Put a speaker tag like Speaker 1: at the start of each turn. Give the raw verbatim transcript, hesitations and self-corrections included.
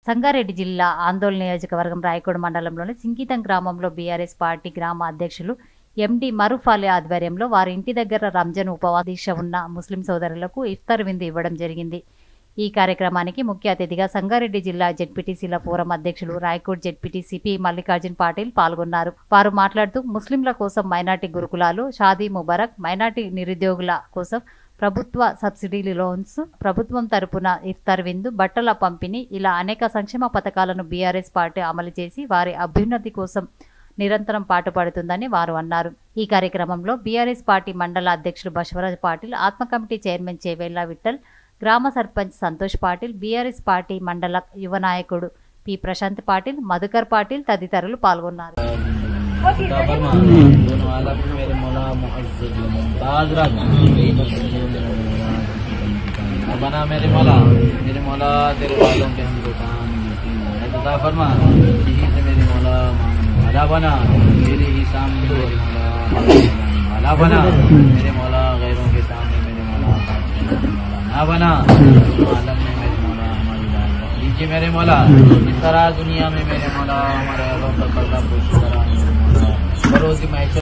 Speaker 1: సంగారెడ్డి జిల్లా ఆందోళన నియోజకవర్గం రాయకోడ మండలంలోని సింకితం గ్రామంలో బీఆర్ఎస్ పార్టీ గ్రామ అధ్యక్షులు ఎండి మరూఫ్ అలీ ఆధ్వర్యంలో వారి ఇంటి దగ్గర రంజాన్ ఉపవాస దీక్ష ఉన్న ముస్లిం సోదరులకు ఇఫ్తార్ విందు ఇవ్వడం జరిగింది. ఈ కార్యక్రమానికి ముఖ్య అతిథిగా సంగారెడ్డి జిల్లా జెడ్పీటీసీల ఫోరం అధ్యక్షులు రాయకోడ్ జెడ్పీటీసీ పి మల్లికార్జున్ పాటిల్ పాల్గొన్నారు. వారు మాట్లాడుతూ ముస్లింల కోసం మైనార్టీ గురుకులాలు, షాదీ ముబారక్, మైనార్టీ నిరుద్యోగుల కోసం ప్రభుత్వ సబ్సిడీ లోన్స్, ప్రభుత్వం తరపున ఇఫ్తార్ విందు, బట్టల పంపిణీ ఇలా అనేక సంక్షేమ పథకాలను బీఆర్ఎస్ పార్టీ అమలు చేసి వారి అభ్యున్నతి కోసం నిరంతరం పాటుపడుతుందని వారు అన్నారు. ఈ కార్యక్రమంలో బీఆర్ఎస్ పార్టీ మండల అధ్యక్షులు బసవరాజ్ పాటిల్, ఆత్మ కమిటీ చైర్మన్ చేవేళ్ల విఠల్, గ్రామ సర్పంచ్ సంతోష్ పాటిల్, బీఆర్ఎస్ పార్టీ మండల యువ నాయకుడు పి ప్రశాంత్ పాటిల్, మధుకర్ పాటిల్ తదితరులు పాల్గొన్నారు.
Speaker 2: बना मेरे मौला मेरे मौला तेरे वालों के हमको काम अता फरमा, यही से मेरे मौला वाला बना, मेरे ही सामने मेरे मौला वाला बना, मेरे मौला गैरों के सामने मेरे मौला ना बना, आलम में मेरे मौला हमारी दाल लीजिए मेरे मौला, इस तरह दुनिया में मेरे मौला हमारे पर्दा पुरुष तरह बरोज़ी